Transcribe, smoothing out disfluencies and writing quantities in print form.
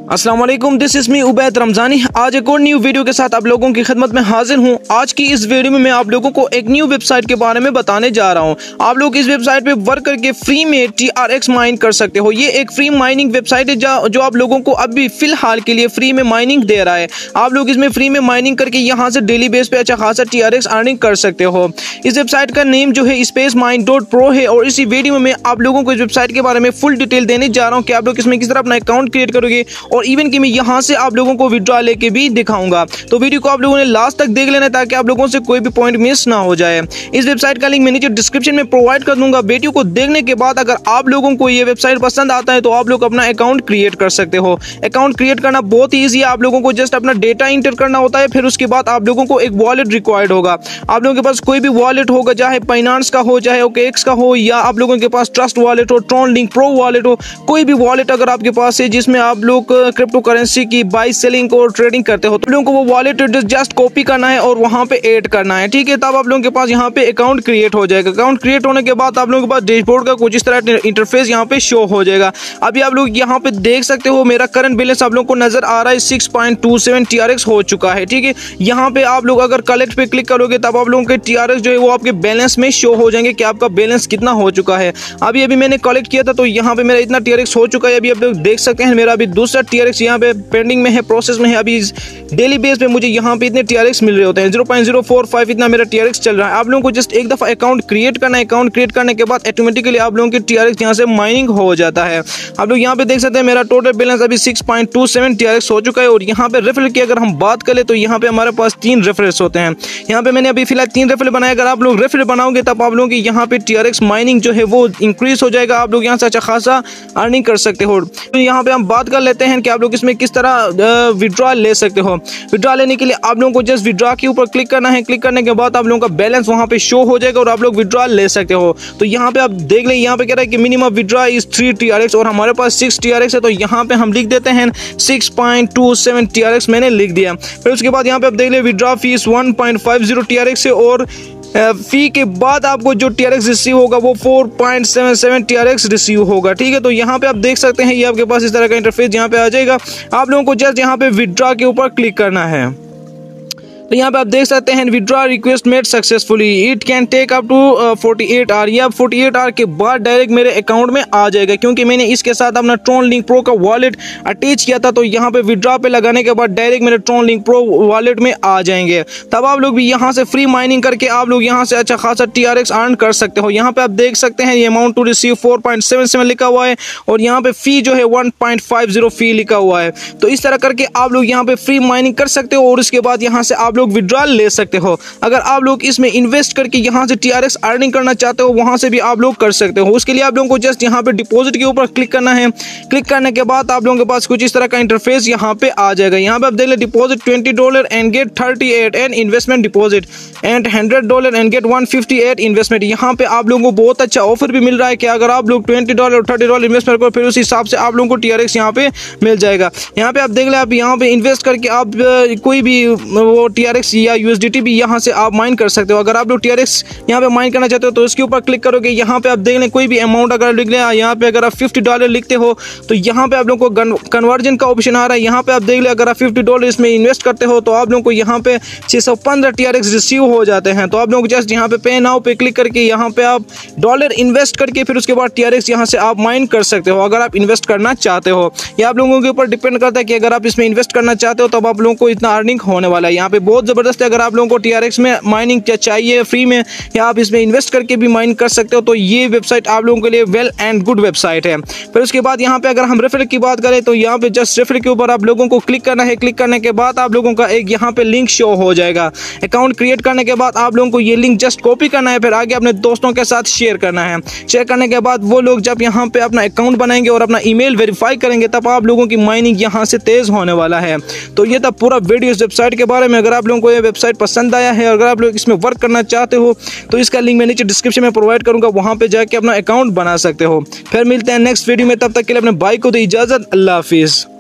अस्सलाम वालेकुम, this is me Ubaid Ramzani. आज एक और न्यू वीडियो के साथ आप लोगों की खिदमत में हाजिर हूं। आज की इस वीडियो में मैं आप लोगों को एक न्यू वेबसाइट के बारे में बताने जा रहा हूं। आप लोग इस वेबसाइट पे वर्क करके फ्री में TRX माइन कर सकते हो। ये एक फ्री माइनिंग वेबसाइट है जो आप लोगों को अभी फिलहाल के लिए फ्री में माइनिंग दे रहा है। आप लोग इसमें फ्री में माइनिंग करके यहाँ से डेली बेस पे अच्छा खासा TRX अर्निंग कर सकते हो। इस वेबसाइट का नेम जो है spacemine.pro है और इसी वीडियो में मैं आप लोगों को इस वेबसाइट के बारे में फुल डिटेल देने जा रहा हूँ कि आप लोग इसमें किस तरह अपना अकाउंट क्रिएट करोगे और इवन कि मैं यहाँ से आप लोगों को विड्रॉ लेके भी दिखाऊंगा। तो वीडियो को आप लोगों ने लास्ट तक देख लेना ताकि आप लोगों से कोई भी पॉइंट मिस ना हो जाए। इस वेबसाइट का लिंक मैं नीचे डिस्क्रिप्शन में प्रोवाइड कर दूंगा। वीडियो को देखने के बाद अगर आप लोगों को ये वेबसाइट पसंद आता है तो आप लोग अपना अकाउंट क्रिएट कर सकते हो। अकाउंट क्रिएट करना बहुत ही ईजी है। आप लोगों को जस्ट अपना डेटा इंटर करना होता है, फिर उसके बाद आप लोगों को एक वॉलेट रिक्वायर्ड होगा। आप लोगों के पास कोई भी वॉलेट होगा, चाहे बाइनेंस का हो, चाहे OKX का हो, या आप लोगों के पास ट्रस्ट वॉलेट हो, ट्रॉन लिंक प्रो वॉलेट हो, कोई भी वॉलेट अगर आपके पास है जिसमें आप लोग क्रिप्टो करेंसी की बाई सेलिंग और ट्रेडिंग करते हो तो लोगों को वो वॉलेट जस्ट कॉपी करना है और वहां पे ऐड करना है। ठीक है, तब आप लोगों के पास यहाँ पे अकाउंट क्रिएट हो जाएगा। अकाउंट क्रिएट होने के बाद आप लोगों के पास डैशबोर्ड का कुछ इस तरह इंटरफेस यहाँ पे शो हो जाएगा। अभी आप लोग यहाँ पे देख सकते हो मेरा करंट बैलेंस आप लोगों को नजर आ रहा है 6.27 TRX हो चुका है। ठीक है, यहाँ पे आप लोग अगर कलेक्ट पे क्लिक करोगे तब आप लोगों के TRX जो है वो आपके बैलेंस में शो हो जाएंगे कि आपका बैलेंस कितना हो चुका है। अभी मैंने कलेक्ट किया था तो यहाँ पे मेरा इतना TRX हो चुका है। अभी आप लोग देख सकते हैं मेरा अभी दूसरा TRX यहाँ पे पेंडिंग में है, प्रोसेस में है। अभी डेली बेस पे मुझे यहाँ पे इतने TRX मिल रहे होते हैं, 0.045 इतना मेरा TRX चल रहा है। आप लोगों को जस्ट एक दफा अकाउंट क्रिएट करना है। अकाउंट क्रिएट करने के बाद ऑटोमेटिकली आप लोगों के TRX यहाँ से माइनिंग हो जाता है। आप लोग यहाँ पे देख सकते हैं मेरा टोटल बैलेंस अभी 6.27 TRX हो चुका है। और यहाँ पे रेफरल की अगर हम बात करें तो यहाँ पे हमारे पास 3 रेफरल्स होते हैं। यहाँ पे मैंने अभी फिलहाल 3 रेफरल बनाए। अगर आप लोग रेफरल बनाओगे तब आप लोगों की यहाँ पे TRX माइनिंग जो है वो इंक्रीज हो जाएगा। आप लोग यहाँ से अच्छा खासा अर्निंग कर सकते हो। तो यहाँ पे हम बात कर लेते हैं कि आप लोग इसमें किस तरह विड्रॉ ले सकते हो। विड्रॉ लेने के लिए आप लोगों को जस्ट विड्रॉ के ऊपर क्लिक करना है। क्लिक करने के बाद आप लोगों का बैलेंस वहां पे शो हो जाएगा और आप लोग विड्रॉ ले सकते हो। तो यहाँ पे आप देख लें, यहाँ पे कह रहा है कि मिनिमम विड्रॉ इज 3 TRX और हमारे पास 6 TRX है। तो यहाँ पे हम लिख देते हैं 6.27 TRX मैंने लिख दिया। फिर उसके बाद यहाँ पे आप देख ले विड्रॉ फीस 1.50 TRX है और फी के बाद आपको जो TRX रिसीव होगा वो 4.77 TRX रिसीव होगा। ठीक है, तो यहाँ पे आप देख सकते हैं ये आपके पास इस तरह का इंटरफेस यहाँ पे आ जाएगा। आप लोगों को जस्ट यहाँ पे विड्रॉ के ऊपर क्लिक करना है। तो यहाँ पे आप देख सकते हैं withdraw request made successfully, it can take up to 48 hour. ये 48 आवर के बाद डायरेक्ट मेरे अकाउंट में आ जाएगा क्योंकि मैंने इसके साथ अपना ट्रॉन लिंक प्रो का वॉलेट अटैच किया था। तो यहाँ पे विड्रॉ पे लगाने के बाद डायरेक्ट मेरे ट्रॉन लिंक प्रो वॉलेट में आ जाएंगे। तब आप लोग भी यहाँ से फ्री माइनिंग करके आप लोग यहाँ से अच्छा खासा TRX अर्न कर सकते हो। यहाँ पे आप देख सकते हैं ये अमाउंट टू रिसीव 4.77 लिखा हुआ है और यहाँ पे फी जो है 1.50 फी लिखा हुआ है। तो इस तरह करके आप लोग यहाँ पे फ्री माइनिंग कर सकते हो और उसके बाद यहाँ से आप लोग विड्रॉ ले सकते हो। अगर आप लोग इसमें इन्वेस्ट करके यहाँ से TRX अर्निंग करना चाहते हो वहां से भी आप लोग कर सकते हो। उसके लिए आप लोगों को जस्ट यहाँ पे डिपॉजिट के ऊपर क्लिक करना है। क्लिक करने के बाद आप लोगों के पास कुछ इस तरह का इंटरफेस यहाँ पे आ जाएगा। यहाँ पे आप देख ले deposit $20 and get 38 and investment deposit and $100 and get 158 investment. यहाँ पे आप लोगों को बहुत अच्छा ऑफर भी मिल रहा है कि अगर आप लोग $20 और $30 इन्वेस्टमेंट करो फिर उस हिसाब से आप लोगों को TRX यहाँ पे मिल जाएगा। यहाँ पे आप देख ले आप यहाँ पे इन्वेस्ट करके आप कोई भी वो TRX या USDT भी यहाँ से आप माइन कर सकते हो। अगर आप लोग TRX यहाँ पे माइन करना चाहते हो तो इसके ऊपर क्लिक करोगे। यहाँ पे आप देख लें कोई भी अमाउंट अगर लिख लें, यहाँ पे अगर आप $50 लिखते हो तो यहाँ पे आप लोगों को कन्वर्जन का ऑप्शन आ रहा है। यहाँ पे आप देख लें अगर आप $50 इसमें इन्वेस्ट करते हो तो आप लोगों को यहाँ पे 615 TRX रिसीव हो जाते हैं। तो आप लोग जस्ट यहाँ पे पे नाउ पे क्लिक करके यहाँ पे आप डॉलर इन्वेस्ट करके फिर उसके बाद TRX यहाँ से आप माइन कर सकते हो अगर आप इन्वेस्ट करना चाहते हो। ये आप लोगों के ऊपर डिपेंड करता है कि अगर आप इसमें इन्वेस्ट करना चाहते हो तब आप लोगों को इतना अर्निंग होने वाला है। यहाँ पे बहुत जबरदस्त है। अगर आप लोगों को TRX में माइनिंग क्या चाहिए फ्री में या आप इसमें इन्वेस्ट करके भी माइन कर सकते हो तो ये वेबसाइट आप लोगों के लिए वेल एंड गुड वेबसाइट है। फिर उसके बाद यहाँ पे अगर हम रेफरल की बात करें तो यहाँ पे जस्ट रेफरल के ऊपर आप लोगों को क्लिक करना है। क्लिक करने के बाद आप लोगों का एक यहाँ पे लिंक शो हो जाएगा। अकाउंट क्रिएट करने के बाद आप लोगों को ये लिंक जस्ट कॉपी करना है, फिर आगे अपने दोस्तों के साथ शेयर करना है। शेयर करने के बाद वो लोग जब यहाँ पे अपना अकाउंट बनाएंगे और अपना ईमेल वेरीफाई करेंगे तब आप लोगों की माइनिंग यहाँ से तेज होने वाला है। तो ये था पूरा वीडियो इस वेबसाइट के बारे में। अगर आप लोगों को ये वेबसाइट पसंद आया है, अगर आप लोग इसमें वर्क करना चाहते हो तो इसका लिंक मैं नीचे डिस्क्रिप्शन में प्रोवाइड करूंगा, वहां पे जाके अपना अकाउंट बना सकते हो। फिर मिलते हैं नेक्स्ट वीडियो में, तब तक के लिए अपने भाई को दो इजाजत। अल्लाह हाफिज।